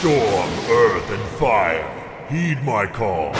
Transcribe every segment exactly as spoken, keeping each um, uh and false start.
Storm, earth, and fire, heed my call.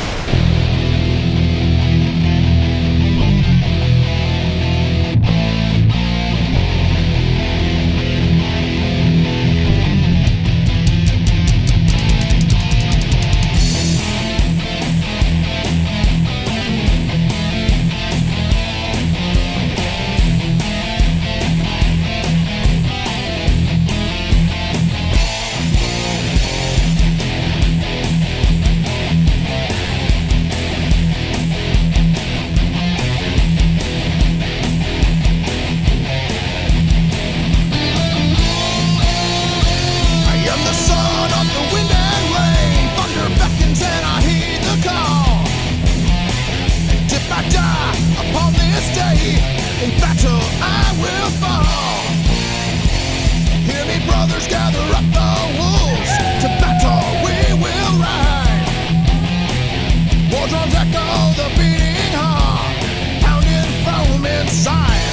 In battle I will fall. Hear me, brothers, gather up the wolves. To battle we will ride. War drums echo the beating heart, pounding from inside.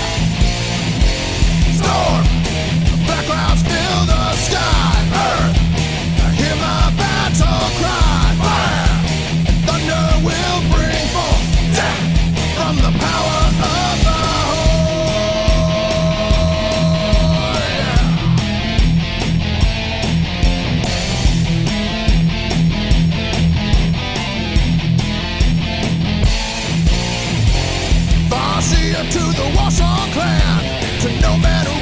Storm, black clouds fill the sky. Earth, hear my battle cry. Fire, and thunder will bring forth death from the power of the to the Warsong clan, to no man who